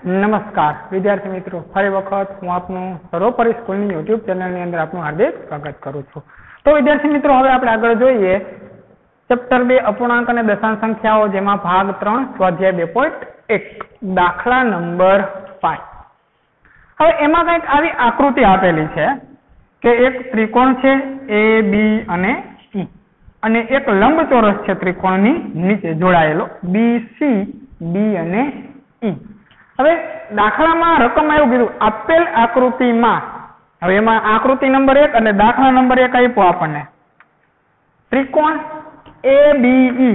નમસ્કાર વિદ્યાર્થી મિત્રો, ફરી વખત હું આપનું સર્વોપરી સ્કૂલની યુટ્યુબ ચેનલની અંદર આપનું હાર્દિક સ્વાગત કરું છું. તો વિદ્યાર્થી મિત્રો, હવે આપણે આગળ જોઈએ ચેપ્ટર 2 અપૂર્ણાંક અને દશાંશ સંખ્યાઓ, જેમાં ભાગ 3 સ્વાધ્યાય 2.1 દાખલા નંબર 5. હવે એમાં કંઈક આવી આકૃતિ આપેલી છે કે એક ત્રિકોણ છે એ, બી અને ઈ, અને એક લંબચોરસ છે ત્રિકોણની નીચે જોડાયેલો બી, સી, ડી અને ઈ. હવે દાખલામાં રકમ એવું કીધું આપેલ આકૃતિમાં. હવે એમાં આકૃતિ નંબર 1 અને દાખલા નંબર 1 આપ્યો આપણને ત્રિકોણ ABE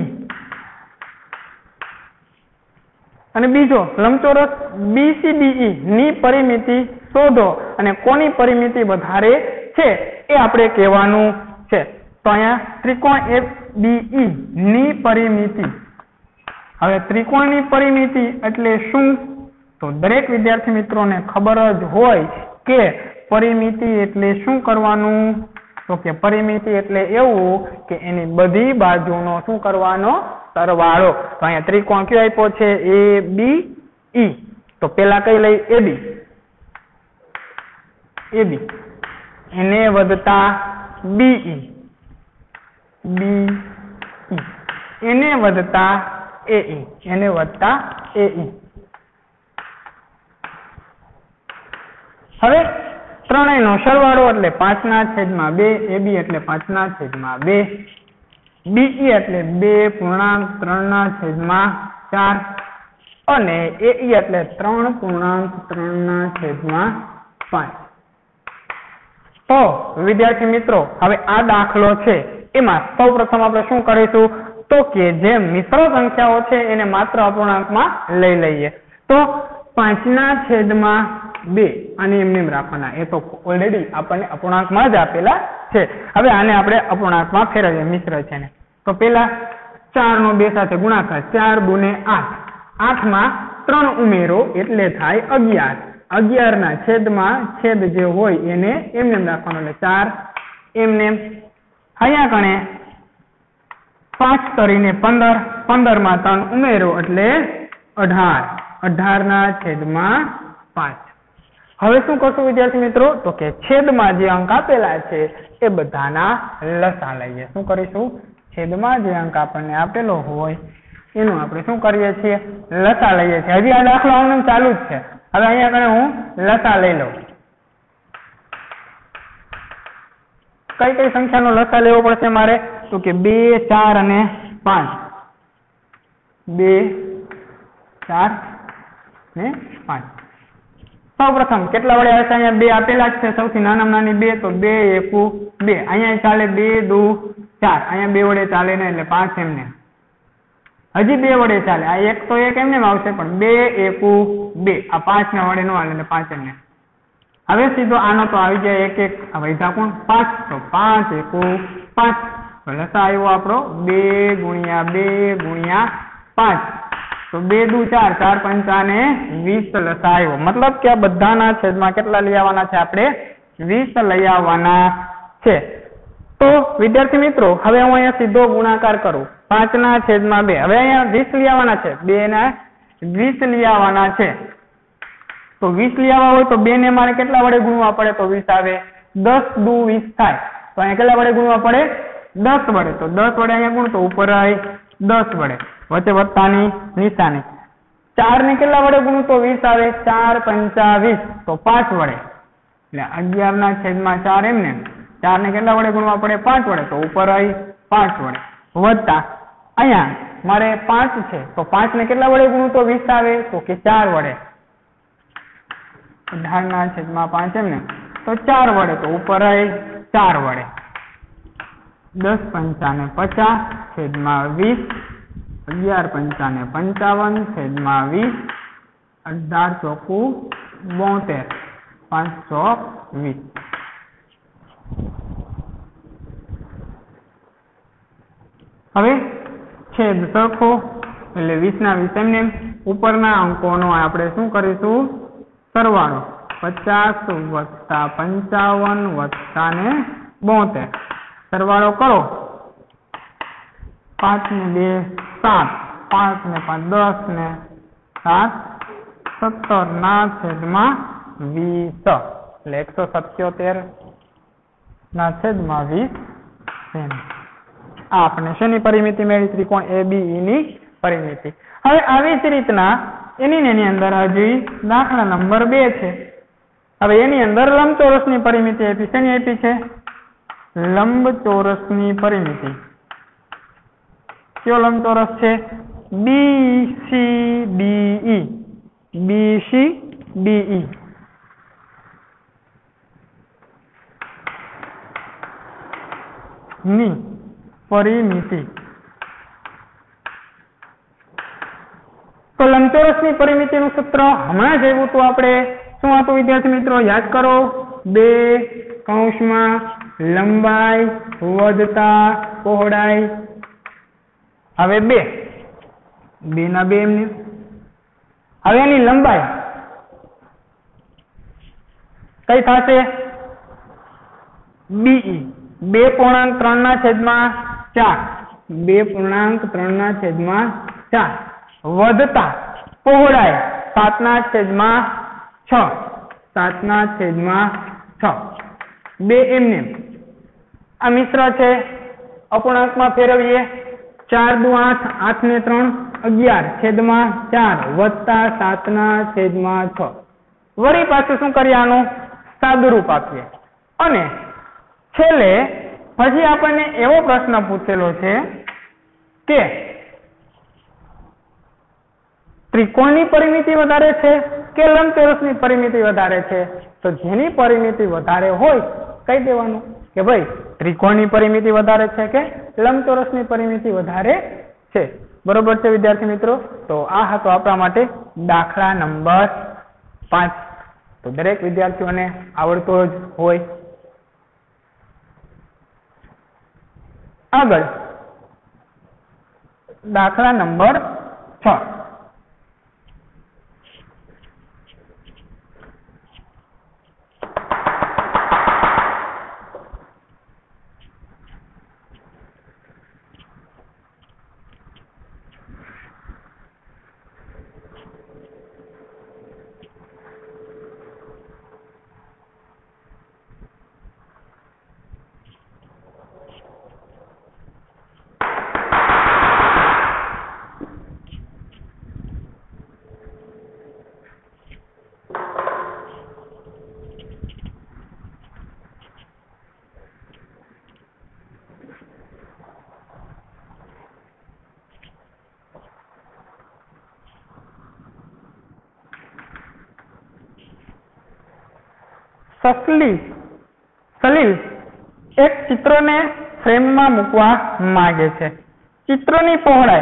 અને બીજો લંબચોરસ BCDE ની પરિમિતિ શોધો અને કોની પરિમિતિ વધારે છે એ આપણે કહેવાનું છે. તો અહીંયા ત્રિકોણ ABE ની પરિમિતિ. હવે ત્રિકોણની પરિમિતિ એટલે શું? તો દરેક વિદ્યાર્થી મિત્રોને ખબર જ હોય કે પરિમિતિ એટલે શું કરવાનું. તો કે પરિમિતિ એટલે એવું કે એની બધી બાજુનો શું કરવાનો? સરવાળો. તો અહીંયા ત્રિકોણ કયો આપ્યો છે? ABE. તો પેલા કઈ લઈ? AB એને વધતા BE, BE એને વધતા AE, એને વધતા AE. હવે ત્રણેયનો સરવાળો એટલે 5/2. AB એટલે 5/2. BE એટલે 2.3/4 અને AE એટલે 3.3/5. તો વિદ્યાર્થી મિત્રો, હવે આ દાખલો છે એમાં સૌ પ્રથમ આપણે શું કરીશું? તો કે જે મિશ્ર સંખ્યાઓ છે એને માત્ર અપૂર્ણાંકમાં લઈ લઈએ. તો 5/2 અને એમને રાખવાના. એ તો ઓલરેડી આપણને અપૂર્ણાંકમાં જ આપેલા છે. હવે આને આપણે અપૂર્ણાંકમાં ફેરવીએ, મિશ્ર છે ને. તો પેલા 4 નો 2 સાથે ગુણાકાર, 4 × 2 = 8. 8 માં 3 ઉમેરો એટલે થાય 11. 11 ના છેદમાં છેદ જે હોય એને એમને રાખવાનો એટલે 4 એમને. અહીંયા કણે 5 કરીને 15, 15 માં 3 ઉમેરો એટલે 18. 18 ના છેદમાં 5. હવે શું કરશું વિદ્યાર્થી મિત્રો? તો કે છેદમાં જે અંક આપેલા છે એ બધાના લસા લઈએ. શું કરીશું? છેદમાં જે અંક આપણને આપેલો હોય એનું આપણે શું કરીએ છીએ? લસા લઈએ છીએ. હજી આ દાખલો આનું ચાલુ જ છે. હવે અહીંયા કણે હું લસા લઈ લઉં. કઈ કઈ સંખ્યાનો લસા લેવો પડશે મારે? તો કે 2, 4 અને 5. 2, 4 ને 5. સૌ પ્રથમ કેટલા વડે આવશે? અહીંયા 2 આપેલા જ છે, સૌથી નાનામાં નાની 2. તો 2 × 2. અહીંયા ચાલે 2 × 2 = 4. અહીંયા 2 વડે ચાલે ને એટલે 5 એમને. હજી 2 વડે ચાલે. આ 1 તો 1 એમને આવશે, પણ 2 × 2. આ 5 ના વડે નો હાલે એટલે 5 એમને. હવે સીધો આનો તો આવી જાય 1 1. આ વૈધા કોણ? 5. તો 5 × 5. લસા આવ્યો આપણો 2 × 2 × 5. તો 2 × 2 = 4, 4 × 5 ને 20 લસા આવ્યો. મતલબ કે આ બધાના છેદમાં કેટલા લઈ આવવાના છે? આપણે 20 લઈ આવવાના છે. તો વિદ્યાર્થી મિત્રો, હવે હું અહીંયા સીધો ગુણાકાર કરું. 5/2. હવે અહીંયા 20 લઈ આવવાના છે. 2 ના 20 લઈ આવવાના છે. તો 20 લઈ આવવા હોય તો 2 ને મારે કેટલા વડે ગુણવા પડે? તો 20 આવે. 10 × 2 = 20 થાય. તો અહીંયા કેટલા વડે ગુણવા પડે? 10 વડે. તો 10 વડે અહીંયા ગુણ તો ઉપર આવી 10 વડે, વચ્ચે વત્તાની નિશાની. 4 ને કેટલા વડે ગુણું તો 20 આવે. 4 × 5 = 20. તો 5 વડે એટલે 11 ના છેદમાં 4 એમને. 4 ને કેટલા વડે ગુણવા પડે? 5 વડે. તો ઉપર આવી 5 વડે, વત્તા અહીંયા મારે 5 છે તો 5 ને કેટલા વડે ગુણું તો 20 આવે? તો કે 4 વડે. 18 ના છેદમાં 5 એમને. તો 4 વડે. તો ઉપર આવી 4 વડે. 10 × 5 = 50 છેદમાં 20. 11 × 5 = 55 છેદમાં 20. 18 × 4 = 72. 520. હવે છેદ સરખો એટલે 20 ના 20 એમને. ઉપરના અંકોનો આપણે શું કરીશું? સરવાળો. 50 + 55 + 72. સરવાળો કરો. 5 ને 2 7, 5 ને 5 10 ને 7 17/20 એટલે 177/20 સેમી. આ આપણે શેની પરિમિતિ મેળવી? ત્રિકોણ ABE ની પરિમિતિ. હવે આવી જ રીતના એની અંદર હજી દાખલા નંબર 2 છે. હવે એની અંદર લંબચોરસની પરિમિતિ આપી. શેની આપી છે? લંબચોરસની પરિમિતિ. કયો લંબચોરસ છે? BCDE. BCDE. ની પરિમિતિ. તો લંબચોરસની પરિમિતિનું સૂત્ર હમણાં જ આવ્યું હતું આપણે. શું હતું વિદ્યાર્થી મિત્રો? યાદ કરો. 2 કૌંસમાં લંબાઈ વત્તા પહોળાઈ. હવે 2 ના 2 એમને. હવે એની લંબાઈ કઈ થશે? BE 2.3/4. 2.3/4 વત્તા પહોળાઈ 7/6. 7/6. 2 એમને. આ મિશ્ર છે. અપૂર્ણાંકમાં ફેરવીએ. 4 દુ 8, 8 ને 3 11/4 વત્તા 7/6. વળી પાછું શું કરીએ? આનું સાદુરૂપ આપીએ. અને છેલ્લે પછી આપણને એવો પ્રશ્ન પૂછેલો છે કે ત્રિકોણની પરિમિતિ વધારે છે કે લંબચોરસની પરિમિતિ વધારે છે? તો જેની પરિમિતિ વધારે હોય કહી દેવાનું કે ભાઈ ત્રિકોણની પરિમિતિ વધારે છે કે લંબચોરસની પરિમિતિ વધારે છે. બરોબર છે વિદ્યાર્થી મિત્રો? તો આ હતો આપણા માટે દાખલા નંબર 5. તો દરેક વિદ્યાર્થીઓને આવડતો જ હોય. આગળ દાખલા નંબર 6. સલીલ એક ચિત્રને ફ્રેમમાં મૂકવા માંગે છે. ચિત્રની પહોળાઈ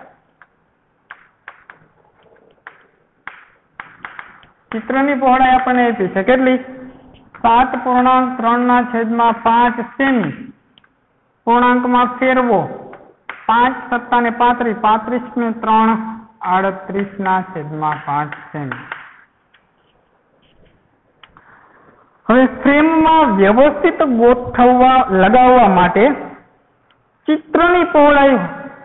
આપણને આપી છે. કેટલી? 7.3/5 સેમી. પૂર્ણાંકમાં ફેરવો. 5 + 7 = 35. 35 ને 3 38/5 સેમી. હવે ફ્રેમમાં વ્યવસ્થિત લગાવવા માટે ચિત્રની પહોળાઈ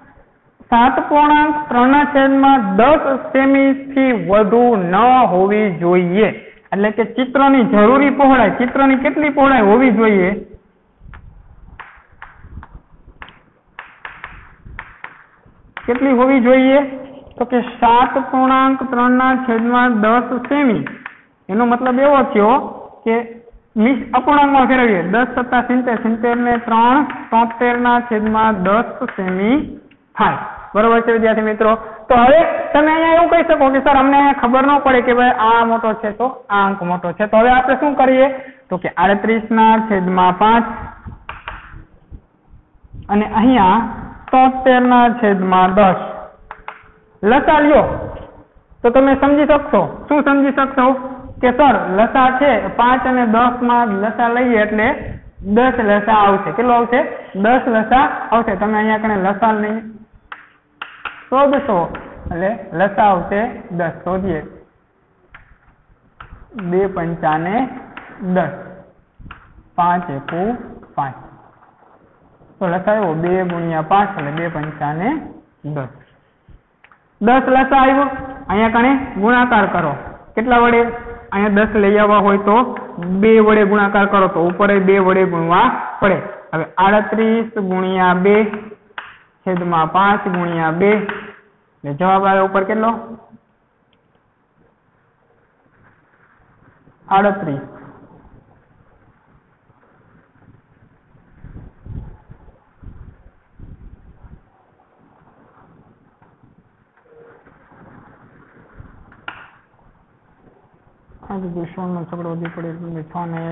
7.3/10 સેમી થી વધુ ન હોવી જોઈએ. એટલે કે ચિત્રની જરૂરી પહોળાઈ, ચિત્રની કેટલી પહોળાઈ હોવી જોઈએ? કેટલી હોવી જોઈએ? તો કે 7.3/10 સેમી. એનો મતલબ એવો થયો કે અપૂર્ણાંકમાં ફેરવીએ. 10 + 70, 70 ને 3 73/10 સેમી થાય. બરોબર છે વિદ્યાર્થી મિત્રો? તો હવે તમે અહીંયા એવું કહી શકો કે સર અમને અહીંયા ખબર ન પડે કે ભાઈ આ મોટો છે તો આ અંક મોટો છે. તો હવે આપણે શું કરીએ? તો કે 38/5 અને અહીંયા 73/10 લસા લ્યો તો તમે સમજી શકશો. શું સમજી શકશો? કે સર લસા છે 5 અને 10 માં લસા લઈએ એટલે 10 લસા આવશે. કેટલો આવશે? 10 લસા આવશે. તમે અહીંયા કણે લસા નહીં શોધશો એટલે લસા આવશે 10. શોધીએ. 2 × 5 = 10. 5 × 1 = 5. તો લસા આવ્યો 2 × 5 એટલે 2 × 5 = 10. 10 લસા આવ્યો. અહીંયા કણે ગુણાકાર કરો કેટલા વડે અહીંયા 10 લઈ આવવા હોય તો 2 વડે ગુણાકાર કરો તો ઉપર 2 વડે ગુણવા પડે હવે 38 ગુણ્યા 2 છેદમાં 5 ગુણ્યા 2 એટલે જવાબ આવે ઉપર કેટલો 38 નો છગડો વધી પડે 6 ને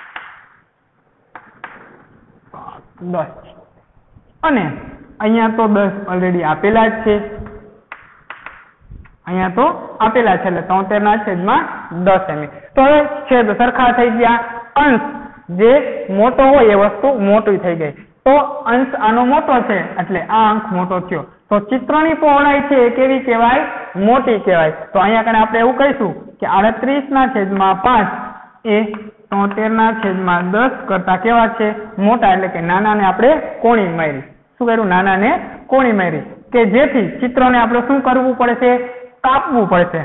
1 10 અને અહીંયા તો 10 ઓલરેડી આપેલા જ છે અહીંયા તો આપેલા છે એટલે 73 ના છેદમાં 10 એમ તો હવે છેદ સરખા થઈ ગયા અંશ જે મોટો હોય એ વસ્તુ મોટી થઈ ગઈ તો અંશ આનો મોટો છે એટલે આ અંક મોટો થયો તો ચિત્રની પહોળાઈ છે એ કેવી કહેવાય મોટી કહેવાય તો અહીંયા કણે આપણે એવું કહીશું કે 38 ના છેદમાં 5 એ 73 ના છેદમાં 10 કરતા કેવા છે મોટા એટલે કે નાનાને આપણે કોણી મારી શું કર્યું નાનાને કોણી મારી કે જેથી ચિત્રને આપણે શું કરવું પડશે કાપવું પડશે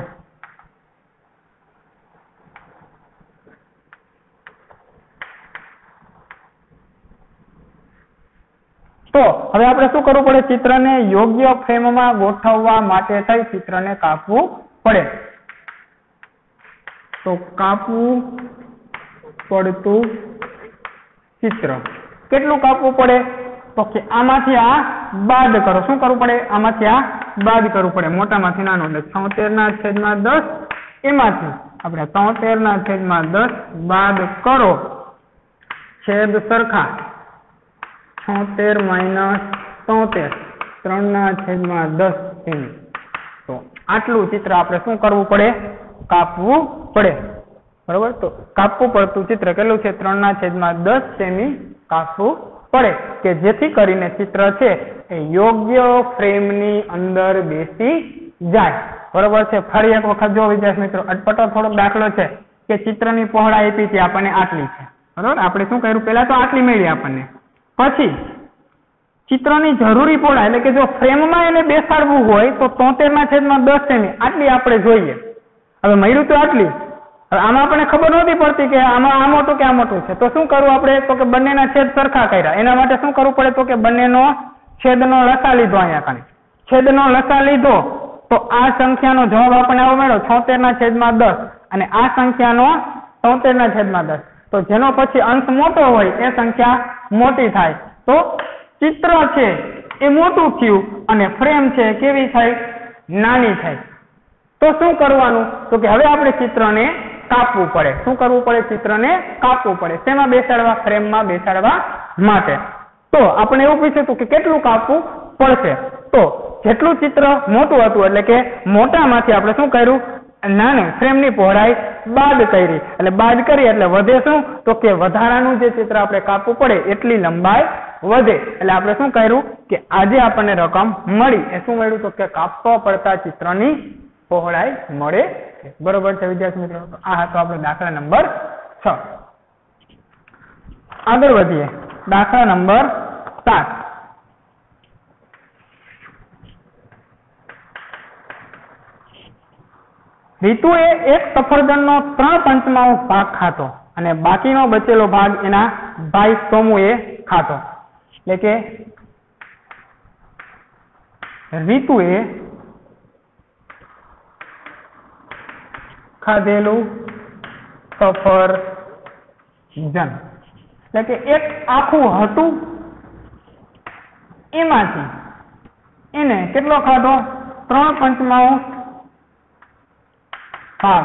તો હવે આપણે શું કરવું પડે ચિત્રને યોગ્ય ફ્રેમમાં ગોઠવવા માટે થઈ ચિત્રને કાપવું પડે તો કાપવું પડતું ચિત્ર કેટલું કાપવું પડે તો કે આમાંથી આ બાદ કરો શું કરવું પડે આમાંથી આ બાદ કરવું પડે મોટામાંથી નાનો એટલે 76 ના છેદમાં 10 એમાંથી આપણે 73 ના છેદમાં 10 બાદ કરો છેદ સરખા 76 માઇનસ 73 3 ના છેદમાં 10 એમ તો આટલું ચિત્ર આપણે શું કરવું પડે કાપવું પડે બરોબર તો કાપવું પડતું ચિત્ર કેટલું છે 3 ના છેદમાં 10 સેમી કાપવું પડે કે જેથી કરીને ચિત્ર છે એ યોગ્ય ફ્રેમની અંદર બેસી જાય બરોબર છે ફરી એક વખત જો વિદ્યાર્થી મિત્રો અટપટો થોડોક દાખલો છે કે ચિત્રની પહોળાઈ આપી છે આપણને આટલી છે બરોબર આપણે શું કર્યું પહેલા તો આટલી મળી આપણને પછી ચિત્રની જરૂરી પહોળાઈ એટલે કે જો ફ્રેમમાં એને બેસાડવું હોય તો 73 ના છેદમાં 10 સેમી આટલી આપણે જોઈએ હવે મળ્યું તો આટલી હવે આમાં આપણને ખબર નહોતી પડતી કે આમાં આ મોટું કે આ મોટું છે તો શું કરવું આપણે તો કે બંનેના છેદ સરખા કર્યા એના માટે શું કરવું પડે તો કે બંનેનો છેદનો લસા લીધો અહીંયા કણે છેદનો લસા લીધો તો આ સંખ્યાનો જવાબ આપણને આવો મળ્યો 76 ના છેદમાં 10 અને આ સંખ્યાનો 73 ના છેદમાં 10 તો જેનો પછી અંશ મોટો હોય એ સંખ્યા મોટી થાય તો ચિત્ર છે એ મોટું થયું અને ફ્રેમ છે કેવી થાય નાની થાય તો શું કરવાનું તો કે હવે આપણે ચિત્રને કાપવું પડે શું કરવું પડે ચિત્રને કાપવું પડે શેમાં બેસાડવા ફ્રેમમાં બેસાડવા માટે તો આપણે એવું પૂછ્યું હતું કે કેટલું કાપવું પડશે તો જેટલું ચિત્ર મોટું હતું એટલે કે મોટામાંથી આપણે શું કર્યું નાનું ફ્રેમની પહોળાઈ બાદ કરી એટલે બાદ કરી એટલે વધે શું તો કે વધારાનું જે ચિત્ર આપણે કાપવું પડે એટલી લંબાઈ વધે એટલે આપણે શું કર્યું કે આજે આપણને રકમ મળી એ શું મળ્યું તો કે કાપવા પડતા ચિત્રની પહોળાઈ મળે બરોબર છે વિદ્યાર્થી મિત્રો આ હતો આપણો દાખલા નંબર 6 આગળ વધીએ દાખલા નંબર 7 રીતુએ એક સફરજનનો 3/5 ભાગ ખાતો અને બાકીનો બચેલો ભાગ એના ભાઈ સોમુએ ખાતો એટલે કે રીતુએ ખાધેલું સફરજન એટલે કે એક આખું હતું એમાંથી એને કેટલો ખાધો 3/5 ભાગ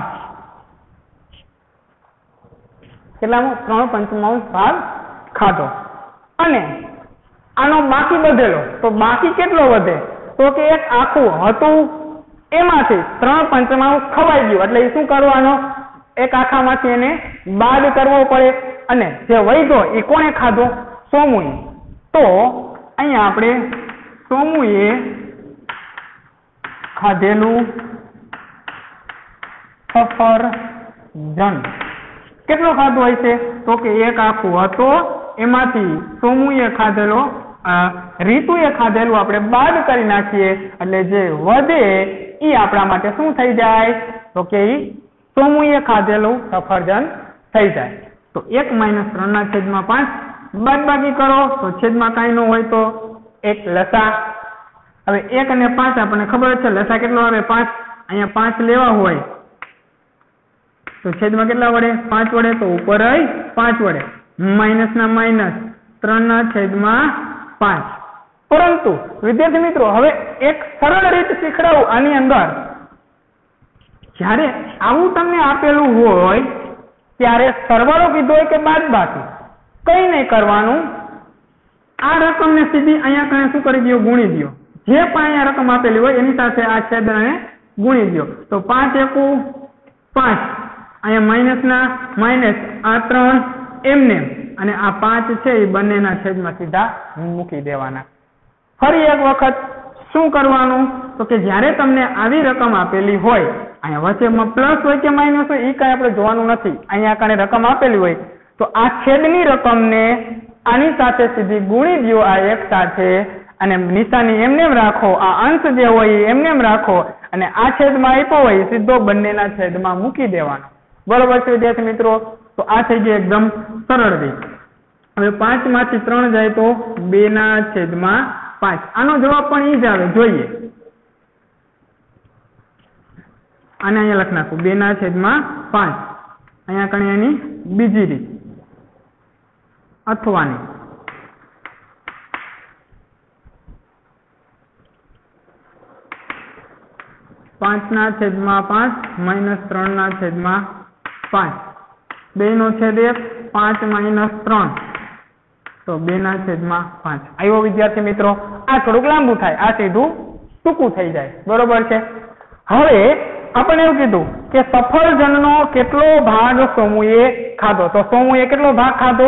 કેટલામાં 3/5 ભાગ ખાધો અને આનો બાકી વધેલો તો બાકી કેટલો વધે તો કે એક આખું હતું એમાંથી 3/5 ખવાઈ ગયું એટલે શું કરવાનો એક આખામાંથી એને બાદ કરવો પડે અને જે વધ્યો એ કોણે ખાધો સોમુએ તો અહીંયા આપણે સોમુએ ખાધેલું સફરજન કેટલો ખાધો હોય છે તો કે એક આખું હતો એમાંથી સોમુએ ખાધેલો રીતુએ ખાધેલું આપણે બાદ કરી નાખીએ એટલે જે વધે ઈ આપણા માટે શું થઈ જાય? તો કે ઈ સોમુએ ખાધેલું સફરજન થઈ જાય. તો 1 - 3/5 બાદબાકી કરો તો છેદમાં કાંઈ ન હોય તો એક લસા. હવે 1 અને 5 આપણને ખબર છે લસા કેટલો આવે? 5. અહીંયા 5 લેવા હોય તો છેદમાં કેટલા વડે? 5 વડે. તો ઉપર 5 વડે. માઇનસ ના માઇનસ 3/5. પરંતુ વિદ્યાર્થી મિત્રો હવે એક સરળ રીત શીખડાવું આની અંદર. જ્યારે આવું તમને આપેલું હોય ત્યારે સરવાળો કીધો હોય કે બાદબાકી કઈ નહીં કરવાનું. આ રકમને સીધી અહીંયા કણે શું કરી દો? ગુણી દો. જે પણ અહીંયા રકમ આપેલી હોય એની સાથે આ છેદને ગુણી દો. તો 5 × 5. અહીંયા માઇનસ ના માઇનસ આ 3 એમને અને આ 5 છે એ બંનેના છેદમાં સીધા મૂકી દેવાના. ફરી એક વખત શું કરવાનું? તો કે જ્યારે તમને આવી રકમ આપેલી હોય અહીંયા વચ્ચેમાં પ્લસ હોય કે માઇનસ હોય એ કાંઈ આપણે જોવાનું નથી. અહીંયા કણે રકમ આપેલી હોય તો આ છેદની રકમને આની સાથે સીધી ગુણી દો આ એક સાથે અને નિશાની એમને રાખો. આ અંશ જે હોય એમને રાખો અને આ છેદમાં આપ્યો હોય સીધો બંનેના છેદમાં મૂકી દેવાનો. બરોબર છે વિદ્યાર્થી મિત્રો? તો આ થઈ ગઈ એકદમ સરળ રીત. હવે 5 માંથી 3 જાય તો 2/5. આનો જવાબ પણ ઈ જ આવે. જોઈએ આને અહીંયા લખી નાખું 2/5. અહીંયા કણે એની બીજી રીત અથવાની. 5/5 - 3/5. 2 નો છેદ 1. 5 - 3 તો 2/5 આવ્યો વિદ્યાર્થી મિત્રો. આ થોડુંક લાંબુ થાય, આ સીધું ટૂંકું થઈ જાય. બરોબર છે. હવે આપણે એવું કીધું કે સફરજનનો કેટલો ભાગ સોમુએ ખાધો? તો સોમુએ કેટલો ભાગ ખાધો?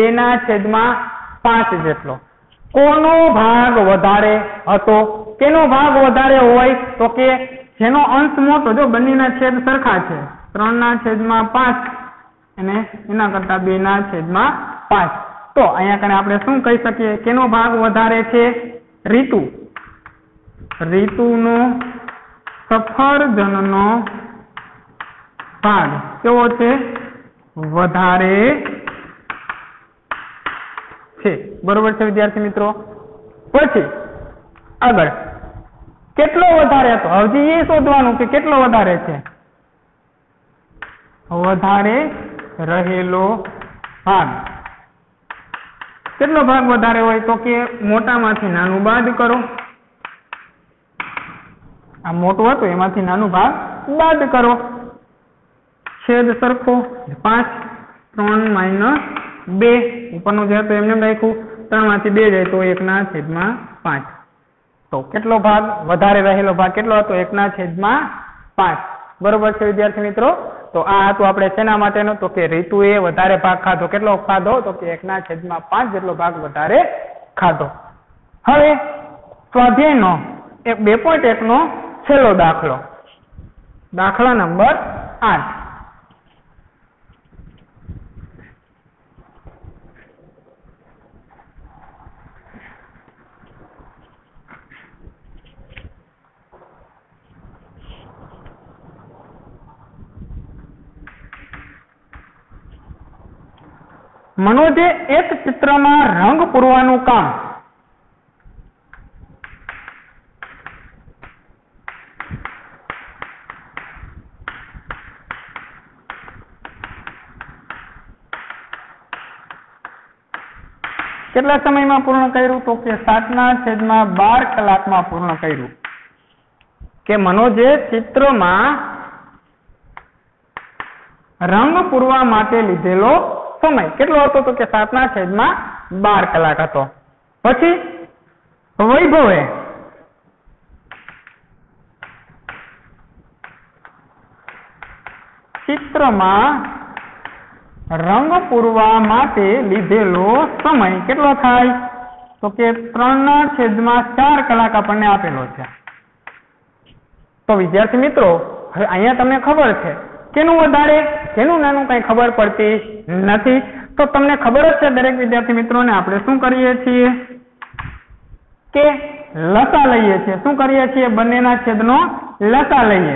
2/5 જેટલો. કોનો ભાગ વધારે હતો? કેનો ભાગ વધારે હોય? તો કે જેનો અંશ મોટો. જો બંનેના છેદ સરખા છે 3/5 અને એના કરતા 2/5. તો અહીંયા કને આપણે શું કહી શકીએ? કેનો ભાગ વધારે છે? રીતુ. રીતુનો સફરજનનો ભાગ કેવો છે? વધારે છે. બરોબર છે વિદ્યાર્થી મિત્રો? પછી આગળ કેટલો વધારે હતો? હજી એ શોધવાનું કે કેટલો વધારે છે. વધારે રહેલો ભાગ. કેટલો ભાગ વધારે હોય? તો કે મોટામાંથી નાનું બાદ કરો. આ મોટું હતું એમાંથી નાનું ભાગ બાદ કરો. છેદ સરખો 5. 3 - 2 ઉપરનું જે હતું એમને રાખ્યું. 3 માંથી 2 જાય તો 1/5. તો કેટલો ભાગ વધારે રહેલો ભાગ કેટલો હતો? 1/5. બરોબર છે વિદ્યાર્થી મિત્રો? તો આ હતું આપણે શેના માટેનું? તો કે રીતુએ વધારે ભાગ ખાધો. કેટલો ખાધો? તો કે 1/5 જેટલો ભાગ વધારે ખાધો. હવે સ્વાધ્યાયનો 2.1 નો છેલ્લો દાખલો. દાખલા નંબર 8. મનોજે એક ચિત્રમાં રંગ પૂરવાનું કામ કેટલા સમયમાં પૂર્ણ કર્યું? તો કે 7/12 કલાકમાં પૂર્ણ કર્યું. કે મનોજે ચિત્રમાં રંગ પૂરવા માટે લીધેલો સમય કેટલો હતો? તો કે 7/12 કલાક હતો. પછી વૈભવે ચિત્રમાં રંગ પૂરવા માટે લીધેલો સમય કેટલો થાય? તો કે 3/4 કલાક આપણને આપેલો છે. તો વિદ્યાર્થી મિત્રો હવે અહીંયા તમને ખબર છે કેનું વધારે કેનું નાનું કઈ ખબર પડતી નથી. તો તમને ખબર જ છે દરેક વિદ્યાર્થી મિત્રોને આપણે શું કરીએ છીએ કે લસા લઈએ છીએ. શું કરીએ છીએ? બંનેના છેદનો લસા લઈએ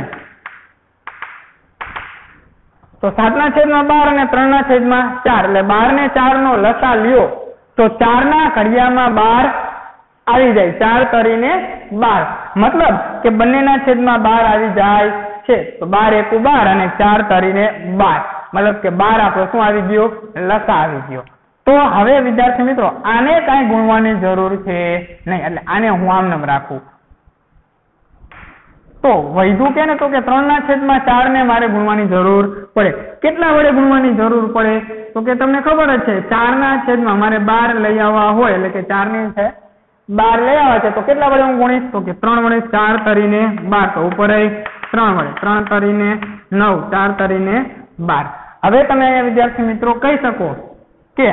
તો 7/12 અને 3/4 એટલે 12 ને 4 નો લસા લ્યો તો 4 ના ઘડિયામાં 12 આવી જાય, 4 તરીને 12, મતલબ કે બંનેના છેદમાં 12 આવી જાય છે. તો 12 એકુ 12 અને 4 તરીને 12, મતલબ કે 12 આપણો શું આવી ગયો? લસા આવી ગયો. તો હવે વિદ્યાર્થી મિત્રો આને કાંઈ ગુણવાની જરૂર છે નહીં, એટલે આને હું આમ રાખું. તો વૈધું કે ને તો કે 3/4 ને મારે ગુણવાની જરૂર પડે. કેટલા વડે ગુણવાની જરૂર પડે? તો કે તમને ખબર જ છે 4/4 મારે 12 લઈ આવવા હોય, એટલે કે 4 ની છે 12 લઈ આવે છે તો કેટલા વડે હું ગુણીશ? તો કે 3 વડે 4 તરીને 12, તો ઉપર 3 વડે 3 તરીને 9, 4 તરીને 12. હવે તમે અહીંયા વિદ્યાર્થી મિત્રો કહી શકો કે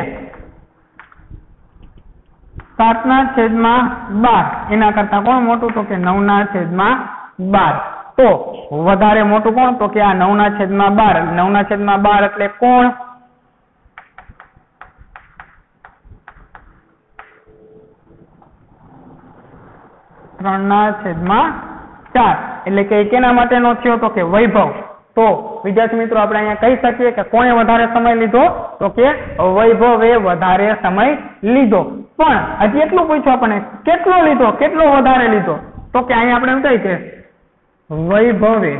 7/12 એના કરતા કોણ મોટું? તો કે 9/12. તો વધારે મોટું કોણ? તો કે આ 9/12. 9/12 એટલે કોણ? 3/4 એટલે કે કેના માટેનો થયો? તો કે વૈભવ. તો વિદ્યાર્થી મિત્રો આપણે અહીંયા કહી શકીએ કે કોણે વધારે સમય લીધો? તો કે વૈભવે વધારે સમય લીધો. પણ હજી એટલું પૂછ્યું આપણને, કેટલો લીધો? કેટલો વધારે લીધો? તો કે અહીંયા આપણે એમ કહીએ કે વૈભવે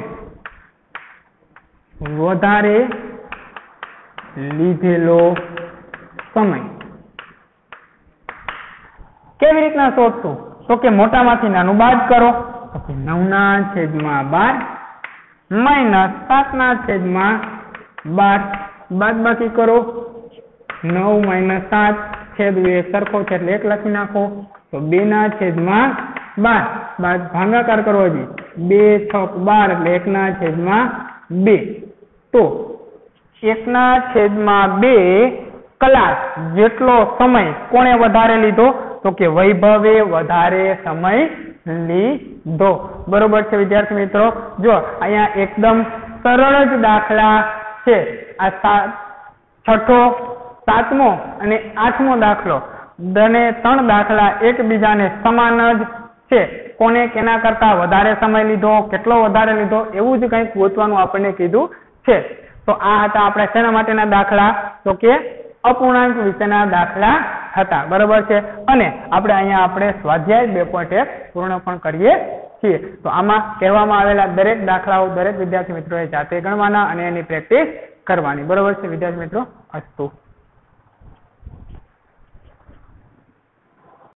વધારે લીધેલો સમય. કેવી રીતના શોધશું? તો કે મોટામાંથી નાનું બાદ કરો, તો કે 9/12 માઇનસ 7/12 બાદ બાકી કરો, 9 - 7 છેદ એક સરખો છે એટલે 1 લખી નાખો, તો 2/12 બાદ ભાગાકાર કરો, હજી 2 × 6 એટલે 1/2. તો 1/2 કલાક જેટલો સમય કોણે વધારે લીધો? તો કે વૈભવે વધારે સમય લીધો. બરોબર છે વિદ્યાર્થી મિત્રો? જો અહીંયા એકદમ સરળ જ દાખલા છે. આ 6ઠો 7મો અને 8મો દાખલો, બંને 3 દાખલા એકબીજાને સમાન જ છે. કોને કેના કરતા વધારે સમય લીધો, કેટલો વધારે લીધો, એવું જ કંઈક ગોતવાનું આપણને કીધું છે. તો આ હતા આપણે શેના માટેના દાખલા? તો કે અપૂર્ણાંક વિશેના દાખલા હતા. બરોબર છે? અને આપણે સ્વાધ્યાય 2.1 પૂર્ણ પણ કરીએ છીએ. તો આમાં કહેવામાં આવેલા દરેક દાખલાઓ દરેક વિદ્યાર્થી મિત્રોએ જાતે ગણવાના અને એની પ્રેક્ટિસ કરવાની. બરોબર છે વિદ્યાર્થી મિત્રો? અસ્તુ.